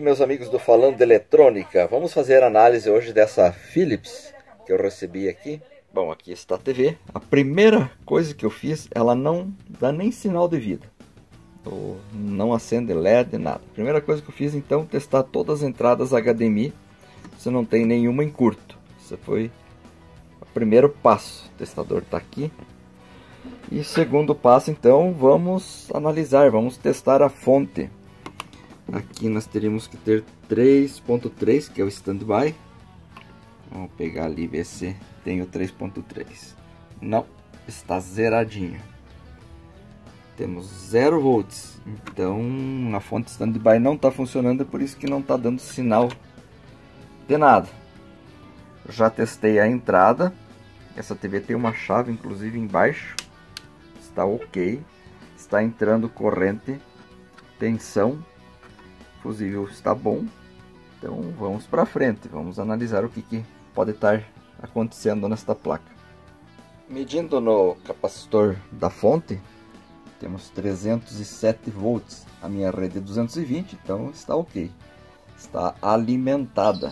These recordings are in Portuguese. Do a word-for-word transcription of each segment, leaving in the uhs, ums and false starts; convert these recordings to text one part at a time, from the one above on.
meus amigos do Falando de Eletrônica. Vamos fazer a análise hoje dessa Philips que eu recebi aqui. Bom, aqui está a T V. A primeira coisa que eu fiz, ela não dá nem sinal de vida. Ou não acende L E D, nada. A primeira coisa que eu fiz, então, testar todas as entradas H D M I. Se não tem nenhuma em curto. Esse foi o primeiro passo. O testador está aqui. E segundo passo, então, vamos analisar, vamos testar a fonte. Aqui nós teríamos que ter três ponto três, que é o standby. Vamos pegar ali e ver se tem o três ponto três. Não, está zeradinho. Temos zero volts, então a fonte standby não está funcionando, é por isso que não está dando sinal de nada. Já testei a entrada. Essa T V tem uma chave inclusive embaixo. Está ok. Está entrando corrente, tensão. Fusível está bom. Então vamos para frente. Vamos analisar o que, que pode estar acontecendo nesta placa. Medindo no capacitor da fonte, temos trezentos e sete volts. A minha rede é duzentos e vinte, então está ok. Está alimentada.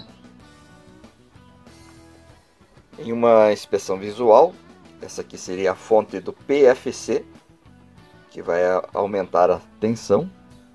Em uma inspeção visual, essa aqui seria a fonte do P F C, que vai aumentar a tensão.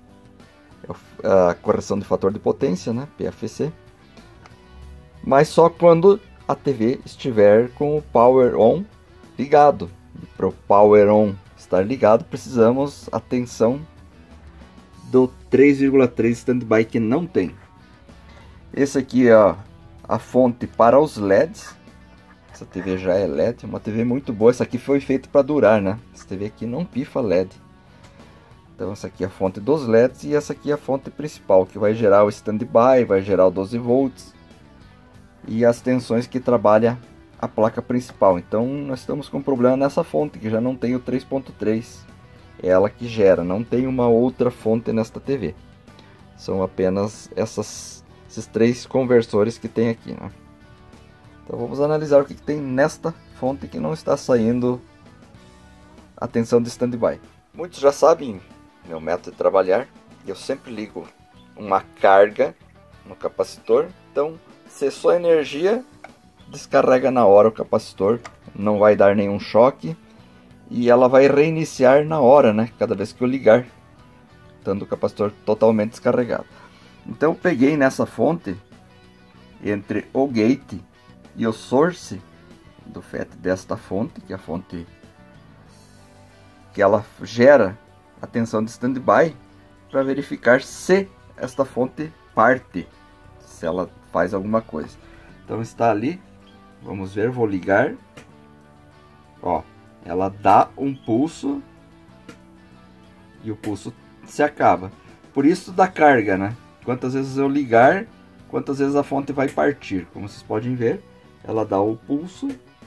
A correção de fator de potência, né? P F C. Mas só quando a T V estiver com o Power On ligado. E para o Power On estar ligado, precisamos a tensão do três vírgula três standby, que não tem. Esse aqui é a, a fonte para os L E Ds. Essa T V já é L E D, uma T V muito boa. Essa aqui foi feita para durar, né? Essa T V aqui não pifa L E D. Então essa aqui é a fonte dos L E Ds e essa aqui é a fonte principal, que vai gerar o standby, vai gerar o doze volts e as tensões que trabalha a placa principal. Então nós estamos com um problema nessa fonte, que já não tem o três ponto três. É ela que gera, não tem uma outra fonte nesta T V. São apenas essas, esses três conversores que tem aqui, né? Então vamos analisar o que, que tem nesta fonte que não está saindo a tensão de standby. Muitos já sabem meu método de trabalhar. Eu sempre ligo uma carga no capacitor. Então, cessou a energia, descarrega na hora o capacitor. Não vai dar nenhum choque. E ela vai reiniciar na hora, né? Cada vez que eu ligar, estando o capacitor totalmente descarregado. Então, eu peguei nessa fonte, entre o gate e o source do F E T desta fonte, que é a fonte que ela gera a tensão de standby, para verificar se esta fonte parte, se ela faz alguma coisa. Então está ali, vamos ver, vou ligar, ó, ela dá um pulso e o pulso se acaba. Por isso da carga, né? Quantas vezes eu ligar, quantas vezes a fonte vai partir. Como vocês podem ver, ela dá o pulso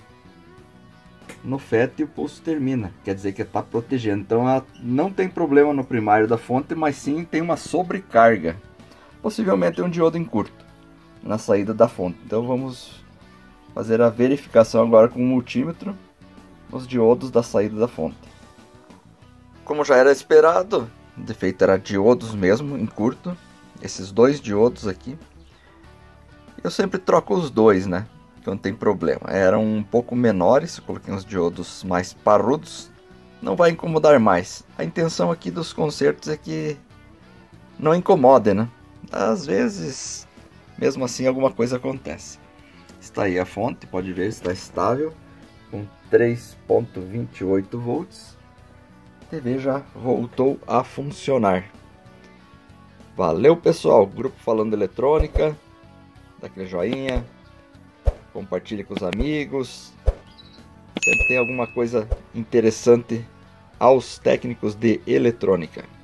no F E T e o pulso termina, quer dizer que está protegendo. Então ela não tem problema no primário da fonte, mas sim tem uma sobrecarga, possivelmente um diodo em curto na saída da fonte. Então vamos fazer a verificação agora com o multímetro nos diodos da saída da fonte. Como já era esperado, o defeito era diodos mesmo em curto, esses dois diodos aqui. Eu sempre troco os dois, né? Não tem problema. Eram um pouco menores, eu coloquei uns diodos mais parrudos, não vai incomodar mais. A intenção aqui dos consertos é que não incomode, né? Às vezes, mesmo assim, alguma coisa acontece. Está aí a fonte, pode ver, está estável, com três ponto vinte e oito volts. A T V já voltou a funcionar. Valeu, pessoal! Grupo Falando Eletrônica, dá aquele joinha. Compartilhe com os amigos. Sempre tem alguma coisa interessante aos técnicos de eletrônica.